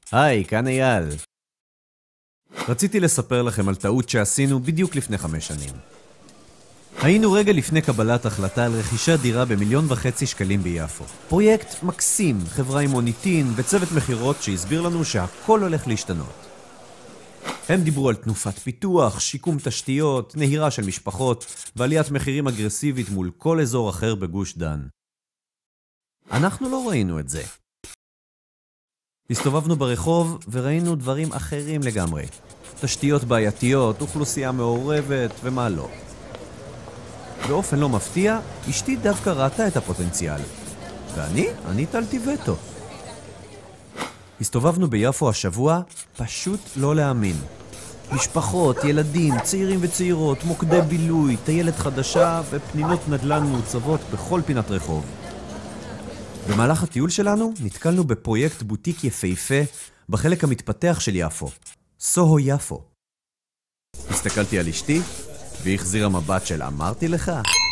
היי, כאן אייל. רציתי לספר לכם על טעות שעשינו בדיוק לפני 5 שנים. היינו רגע לפני קבלת החלטה על רכישת דירה ב1.5 שקלים ביפו. פרויקט מקסים, חברה עם מוניטין וצוות מחירות שהסביר לנו שהכל הולך להשתנות. הם דיברו על תנופת פיתוח, שיקום תשתיות, נהירה של משפחות ועליית מחירים אגרסיבית מול כל אזור אחר בגוש דן. אנחנו לא ראינו את זה. הסתובבנו ברחוב וראינו דברים אחרים לגמרי. תשתיות בעייתיות, אוכלוסייה מעורבת ומה לא. באופן לא מפתיע, אשתי דווקא ראתה את הפוטנציאל. ואני הטלתי וטו. הסתובבנו ביפו השבוע, פשוט לא להאמין. משפחות, ילדים, צעירים וצעירות, מוקדי בילוי, טיילת חדשה ופנינות נדל"ן מעוצבות בכל פינת רחוב. במהלך הטיול שלנו נתקלנו בפרויקט בוטיק יפהפה בחלק המתפתח של יפו, סוהו יפו. הסתכלתי על אשתי והיא החזירה מבט של אמרתי לך?